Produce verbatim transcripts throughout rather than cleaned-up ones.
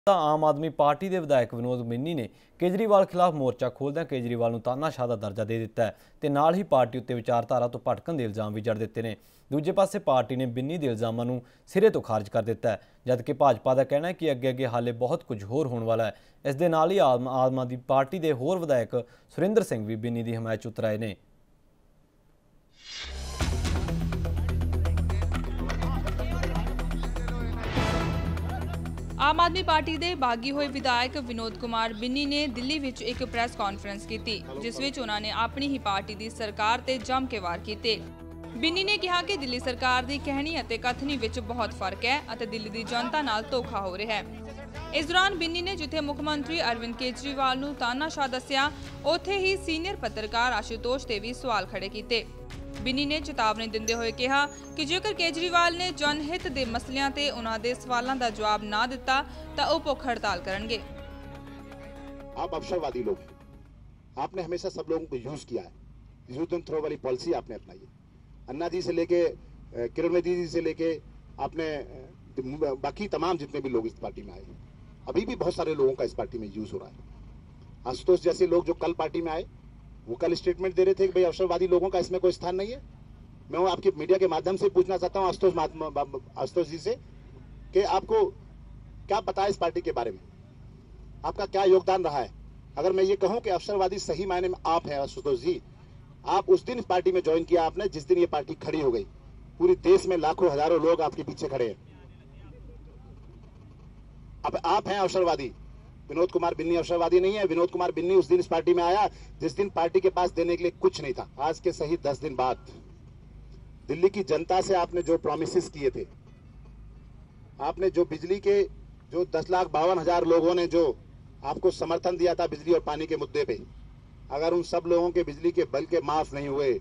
आम आदमी पार्टी के विधायक विनोद बिन्नी ने केजरीवाल खिलाफ मोर्चा खोलद्या केजरीवाल ਨੂੰ तानाशाह का दर्जा दे दिता है ते नाल ही पार्टी उत्ते विचारधारा तो भटकण के इल्जाम भी जड़ दिते हैं। दूजे पासे पार्टी ने बिन्नी के इल्जामों को सिरे तो खारिज कर दिता है, जबकि भाजपा का कहना है कि अगे अगे हाले बहुत कुछ होर होने वाला है। इस दे नाल ही आम आम आदमी पार्टी के होर विधायक सुरिंदर सिंह भी बिन्नी की हमायत उतर आए हैं। आम आदमी पार्टी के बागी हुए विधायक विनोद कुमार बिन्नी ने दिल्ली विच एक प्रेस कॉन्फ्रेंस की, जिस विच उन्होंने अपनी ही पार्टी की सरकार ते जम के वार किए। बिन्नी ने कहा कि दिल्ली सरकार की कहनी और कथनी विच बहुत फर्क है और दिल्ली की जनता नाल धोखा हो रहा है। इस दौरान बिन्नी ने जिथे मुख्यमंत्री अरविंद केजरीवाल नूं तानाशाह दस्सिया, उत्थे ही सीनियर पत्रकार आशुतोष ते भी सवाल खड़े किए। बिन्नी ने चेतावनी देंदे हुए कहा कि जेकर केजरीवाल ने जनहित के मसलियां ते उन्हां दे सवालों का जवाब ना दिता तो वह भुख हड़ताल करेंगे। आप अवसरवादी लोग हैं, आपने हमेशा सब लोगों को यूज किया है, यूज एंड थ्रो वाली पॉलिसी आपने अपनाई है। अन्ना जी से लेके किरण जी से लेके आपने बाकी तमाम जितने भी लोग इस पार्टी में आए, अभी भी बहुत सारे लोगों का इस पार्टी में यूज हो रहा है। आशुतोष जैसे लोग जो कल पार्टी में आए, वो कल स्टेटमेंट दे रहे थे कि भाई अवसरवादी लोगों का इसमें कोई स्थान नहीं है। मैं आपकी मीडिया के माध्यम से पूछना चाहता हूं आशुतोष आशुतोष जी से कि आपको क्या पता है इस पार्टी के बारे में, आपका क्या योगदान रहा है। अगर मैं ये कहूं कि अवसरवादी सही मायने में आप हैं आशुतोष जी, आप उस दिन इस पार्टी में ज्वाइन किया आपने जिस दिन ये पार्टी खड़ी हो गई। पूरे देश में लाखों हजारों लोग आपके पीछे खड़े हैं। अब आप हैं अवसरवादी, विनोद कुमार बिन्नी अवसरवादी नहीं है। विनोद कुमार बिन्नी उस दिन इस पार्टी में आया जिस दिन पार्टी के पास देने के लिए कुछ नहीं था। आज के सही दस दिन बाद दिल्ली की जनता से आपने जो प्रॉमिसेस किए थे, आपने जो बिजली के जो दस लाख बावन हजार लोगों ने जो आपको समर्थन दिया था बिजली और पानी के मुद्दे पे, अगर उन सब लोगों के बिजली के बिल के माफ नहीं हुए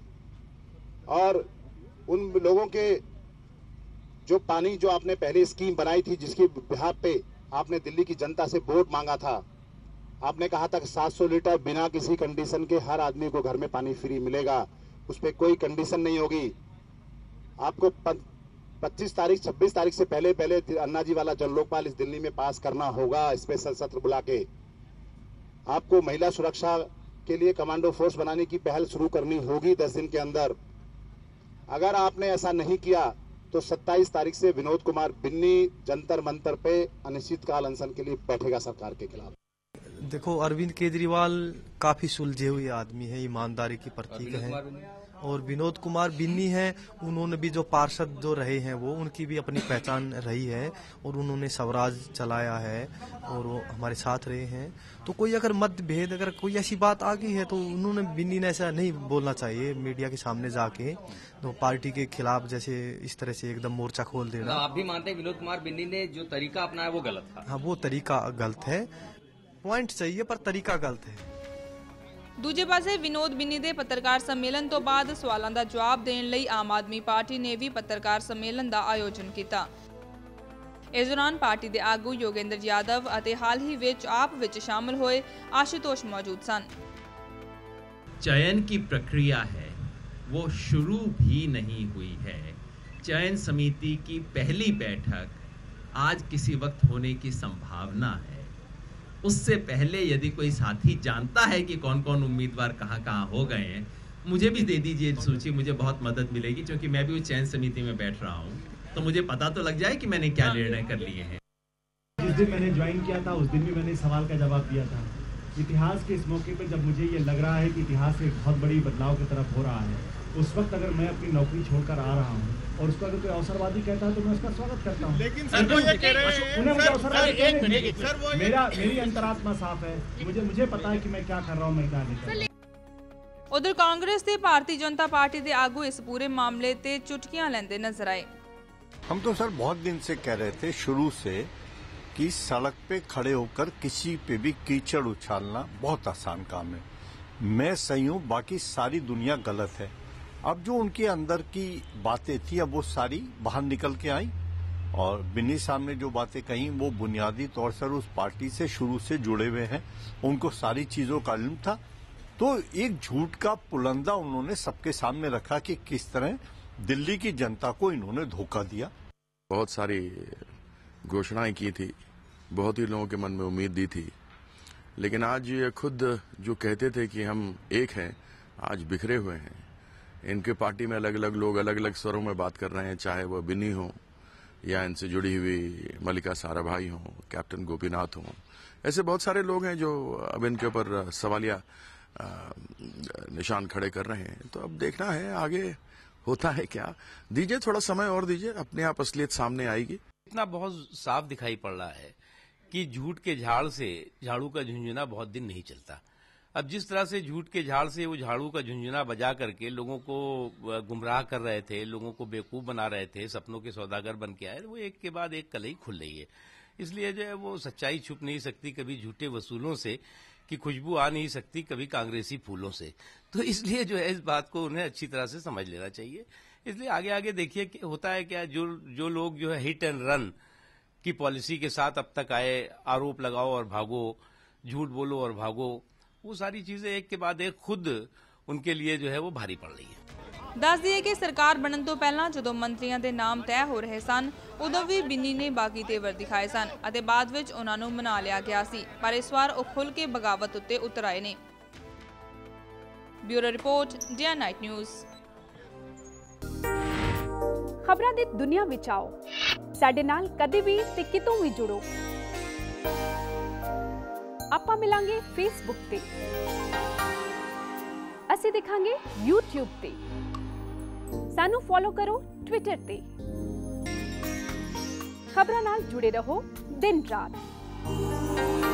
और उन लोगों के जो पानी जो आपने पहले स्कीम बनाई थी जिसके बिहाफ पे आपने दिल्ली की जनता से वोट मांगा था, आपने कहा था कि सात सौ लीटर बिना किसी कंडीशन के हर आदमी को घर में पानी फ्री मिलेगा, उस पर कोई कंडीशन नहीं होगी। आपको पच्चीस तारीख छब्बीस तारीख से पहले पहले अन्ना जी वाला जन लोकपाल इस दिल्ली में पास करना होगा, स्पेशल सत्र बुला के। आपको महिला सुरक्षा के लिए कमांडो फोर्स बनाने की पहल शुरू करनी होगी दस दिन के अंदर। अगर आपने ऐसा नहीं किया तो सत्ताईस तारीख से विनोद कुमार बिन्नी जंतर मंतर पे अनिश्चितकाल अनशन के लिए बैठेगा सरकार के खिलाफ। देखो, अरविंद केजरीवाल काफी सुलझे हुए आदमी है, ईमानदारी की प्रतीक है। और विनोद कुमार बिन्नी है, उन्होंने भी जो पार्षद जो रहे हैं वो उनकी भी अपनी पहचान रही है और उन्होंने स्वराज चलाया है और वो हमारे साथ रहे हैं। तो कोई अगर मतभेद अगर कोई ऐसी बात आ गई है तो उन्होंने बिन्नी ने ऐसा नहीं बोलना चाहिए मीडिया के सामने जाके, तो पार्टी के खिलाफ जैसे इस तरह से एकदम मोर्चा खोल देना। आप भी मानते हैं विनोद कुमार बिन्नी ने जो तरीका अपनाया वो गलत था? हाँ, वो तरीका गलत है, पॉइंट सही है पर तरीका गलत है। दूजे पासे विनोद बिन्नी के पत्रकार सम्मेलन तो बाद सवालों का जवाब देने लई आम आदमी पार्टी ने भी पत्रकार सम्मेलन का आयोजन किया। इस दौरान पार्टी के आगू योगेंद्र यादव और हाल ही विच आप विच शामिल हुए आशुतोष मौजूद सन। चयन की प्रक्रिया है वो शुरू भी नहीं हुई है। चयन समिति की पहली बैठक आज किसी वक्त होने की संभावना है। उससे पहले यदि कोई साथी जानता है कि कौन कौन उम्मीदवार कहाँ कहाँ हो गए हैं, मुझे भी दे दीजिए सूची, मुझे बहुत मदद मिलेगी, क्योंकि मैं भी उस चयन समिति में बैठ रहा हूँ, तो मुझे पता तो लग जाए कि मैंने क्या निर्णय कर लिए हैं। जिस दिन मैंने ज्वाइन किया था उस दिन भी मैंने सवाल का जवाब दिया था। इतिहास के इस मौके पर जब मुझे ये लग रहा है कि इतिहास एक बहुत बड़ी बदलाव की तरफ हो रहा है, उस वक्त अगर मैं अपनी नौकरी छोड़कर आ रहा हूँ और उसको अगर कोई अवसरवादी कहता है तो मैं उसका स्वागत करता हूँ। लेकिन सर वो ये कह रहे हैं, उन्हें मुझे अवसरवादी कहने नहीं। सर वो मेरा मेरी अंतरात्मा साफ है, मुझे मुझे पता है कि मैं क्या कर रहा हूँ, मैं क्या नहीं कर रहा हूँ। उधर कांग्रेस ते भारतीय जनता पार्टी के आगू इस पूरे मामले ते चुटकियां लेंदे नजर आए। हम तो सर बहुत दिन से कह रहे थे शुरू से कि सड़क पे खड़े होकर किसी पे भी कीचड़ उछालना बहुत आसान काम है। मैं सही हूँ, बाकी सारी दुनिया गलत है। अब जो उनके अंदर की बातें थी अब वो सारी बाहर निकल के आई और बिन्नी साहब ने जो बातें कही वो बुनियादी तौर पर उस पार्टी से शुरू से जुड़े हुए हैं, उनको सारी चीजों का इल्म था। तो एक झूठ का पुलंदा उन्होंने सबके सामने रखा कि किस तरह दिल्ली की जनता को इन्होंने धोखा दिया। बहुत सारी घोषणाएं की थी बहुत ही लोगों के मन में उम्मीद दी थी, लेकिन आज ये खुद जो कहते थे कि हम एक हैं, आज बिखरे हुए हैं। इनके पार्टी में अलग अलग लोग अलग अलग स्वरों में बात कर रहे हैं, चाहे वह बिन्नी हो या इनसे जुड़ी हुई मल्लिका साराभाई हो, कैप्टन गोपीनाथ हो। ऐसे बहुत सारे लोग हैं जो अब इनके ऊपर सवालिया निशान खड़े कर रहे हैं। तो अब देखना है आगे होता है क्या। दीजिए थोड़ा समय और दीजिए, अपने आप असलियत सामने आएगी। इतना बहुत साफ दिखाई पड़ रहा है कि झूठ के झाड़ से झाड़ू का झुंझुना बहुत दिन नहीं चलता। अब जिस तरह से झूठ के झाड़ से वो झाड़ू का झुंझुना बजा करके लोगों को गुमराह कर रहे थे, लोगों को बेवकूफ बना रहे थे, सपनों के सौदागर बन के आए, वो एक के बाद एक कलई खुल रही है। इसलिए जो है वो सच्चाई छुप नहीं सकती कभी झूठे वसूलों से, कि खुशबू आ नहीं सकती कभी कांग्रेसी फूलों से। तो इसलिए जो है इस बात को उन्हें अच्छी तरह से समझ लेना चाहिए। इसलिए आगे आगे देखिए कि होता है क्या, जो जो लोग जो है हिट एंड रन की पॉलिसी के साथ अब तक आए, आरोप लगाओ और भागो, झूठ बोलो और भागो, वो सारी चीजें एक के बाद एक खुद उनके लिए जो है वो भारी पड़ रही है। ਦੱਸ ਦਈਏ ਕਿ ਸਰਕਾਰ ਬਣਨ ਤੋਂ ਪਹਿਲਾਂ ਜਦੋਂ ਮੰਤਰੀਆਂ ਦੇ ਨਾਮ ਤੈਅ ਹੋ ਰਹੇ ਸਨ, ਉਦੋਂ ਵੀ ਬਿੰਨੀ ਨੇ ਬਾਗੀ ਤੇਵਰ ਦਿਖਾਏ ਸਨ ਅਤੇ ਬਾਅਦ ਵਿੱਚ ਉਹਨਾਂ ਨੂੰ ਮਨਾ ਲਿਆ ਗਿਆ ਸੀ, ਪਰ ਇਸ ਵਾਰ ਉਹ ਖੁੱਲ੍ਹ ਕੇ ਬਗਾਵਤ ਉੱਤੇ ਉਤਰ ਆਏ ਨੇ। Bureau report, D R night news. ਖਬਰਾਂ ਦੀ ਦੁਨੀਆ ਵਿੱਚ ਆਓ, ਸਾਡੇ ਨਾਲ ਕਦੇ ਵੀ ਤੇ ਕਿਤੋਂ ਵੀ ਜੁੜੋ। ਆਪਾਂ ਮਿਲਾਂਗੇ ਫੇਸਬੁੱਕ ਤੇ, ਅਸੀਂ ਦਿਖਾਂਗੇ ਯੂਟਿਊਬ ਤੇ, ਸਾਨੂੰ ਫੋਲੋ ਕਰੋ ਟਵਿੱਟਰ ਤੇ। ਖਬਰਾਂ ਨਾਲ ਜੁੜੇ ਰਹੋ ਦਿਨ ਰਾਤ।